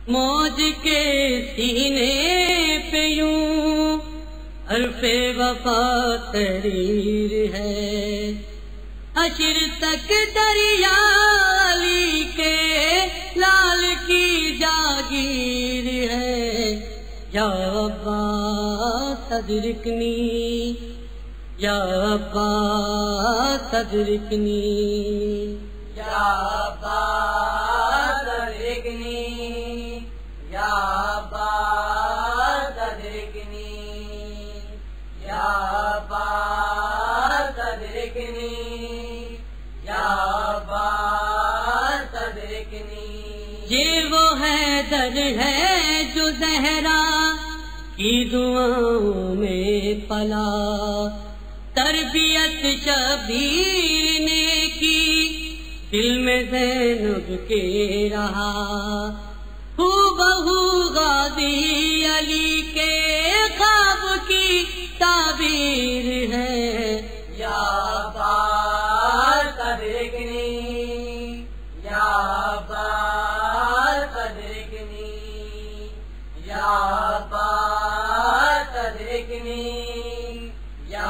موج کے سینے پہ یوں حرف وفا تحریر ہے، حشر تک دریا علی کے لال کی جاگیر ہے۔ یا عباس ادرکنی، یا عباس ادرکنی، یا عباس ادرکنی، یا عباس ادرکنی، یا عباس ادرکنی، یا عباس ادرکنی۔ یہ وہ حیدر ہے جو زہرا کی دعاؤں میں پلا، تربیت شبیر نے کی دل میں زینب کے رہا، ہو بہو غازی علی کے خواب کی تعبیر ہے۔ یا عباس ادرکنی، یا عباس ادرکنی، یا عباس ادرکنی، یا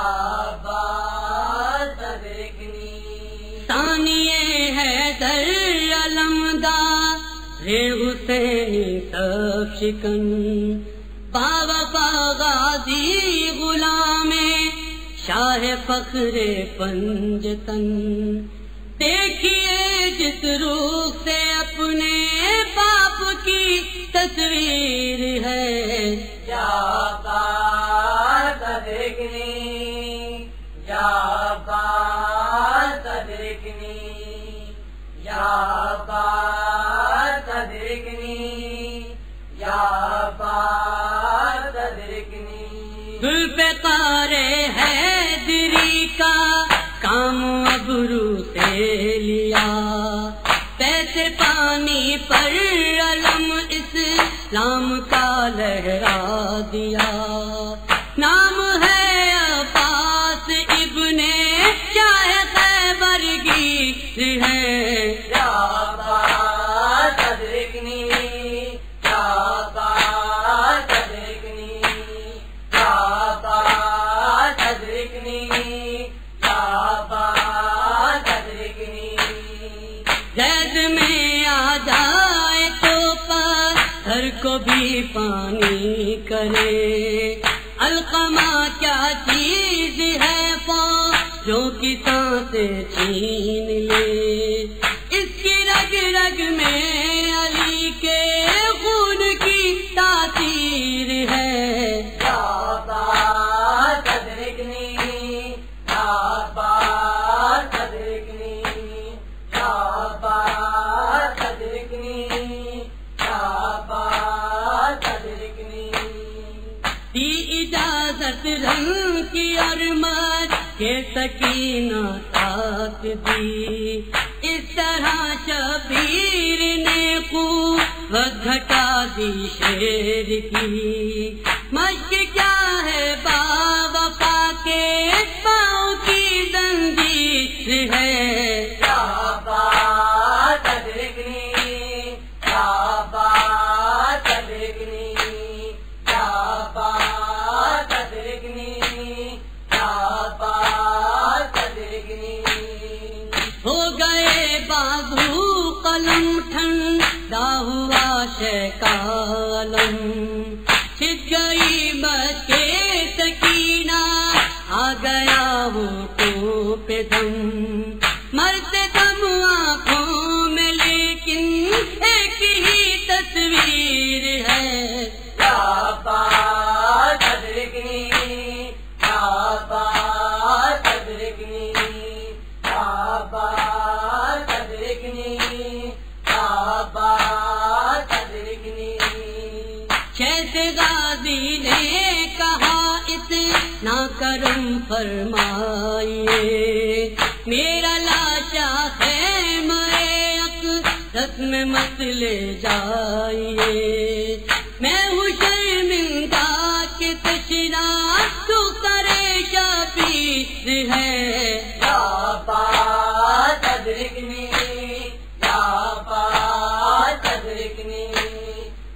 عباس ادرکنی۔ ثانی حیدر علمدار حسینی سب شکن، باوفا غازی غلام شاہ فخر پنجتن، دیکھیے جس روح سے اپنے باپ کی تصویر ہے۔ یا عباس ادرکنی، یا عباس ادرکنی، یا عباس ادرکنی، یا عباس ادرکنی۔ ذوالفقار حیدری کا کام ابرو سے لیا، پیسے پانی پر علم اسلام کا لہرا دیا، نام ہے عباس ابن شاہ خیبر گیر ہے۔ یا عباس ادرکنی، یا عباس ادرکنی، یا عباس ادرکنی، یا عباس ادرکنی۔ زید میں آ جائے تو پتھر کو بھی پانی کرے، علقمہ کیا چیز ہے فوجوں کی سانسیں چھین لے، اس کی رگ رگ میں علی کے خون کی تاثیر ہے۔ یا عباس ادرکنی، یا عباس ادرکنی، یا عباس ادرکنی، یا عباس ادرکنی۔ دی اجازت رنگ کی اور مت کے سکینہ ساتھ دی، اس طرح شبیر نے قوت گھٹا دی شیر کی، مشق کیا ہے باوفا کے پاؤں کی زنجیر ہے۔ یا عباس ادرکنی، یا عباس ادرکنی، یا عباس ادرکنی، یا عباس ادرکنی۔ ہو گئے بازو قلم ٹھنڈا ہوا شیکالم، چھپ گئی بچ کے سکینہ، آ گیا ہونٹوں پہ دم، مرتے دم آنکھوں میں لیکن ایک ہی تصویر ہے۔ یا عباس ادرکنی، یا عباس ادرکنی، یا عباس ادرکنی، یا عباس ادرکنی۔ شیخ غازی نے کہا اتنا کرم فرمائیے، میرا لاشا خیمہ اقدس میں مت لے جائیے، میں ہوں شرمندہ کہ تشنا تو کرے شبیر ہے۔ یا عباس ادرکنی، یا عباس ادرکنی،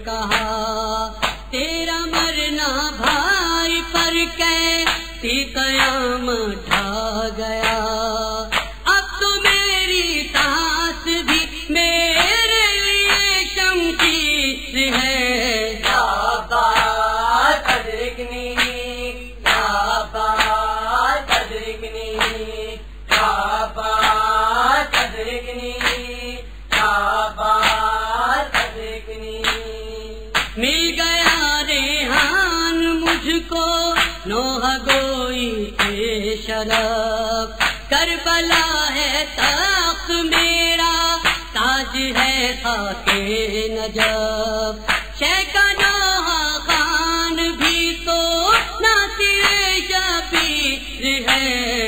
کہا تیرا مرنا بھائی پر کیسی قیامت آ گیا، اب تو میری سانس بھی میرے لیے شمشیر ہے۔ یا عباس ادرکنی، یا عباس ادرکنی، یا عباس ادرکنی، یا عباس ادرکنی۔ مل گیا ریحان مجھ کو نوح گوئی کے شرف، کربلا ہے تخت میرا، تاج ہے خاک نجف، شیخ نوح خان بھی تو ناصر شبیر ہے۔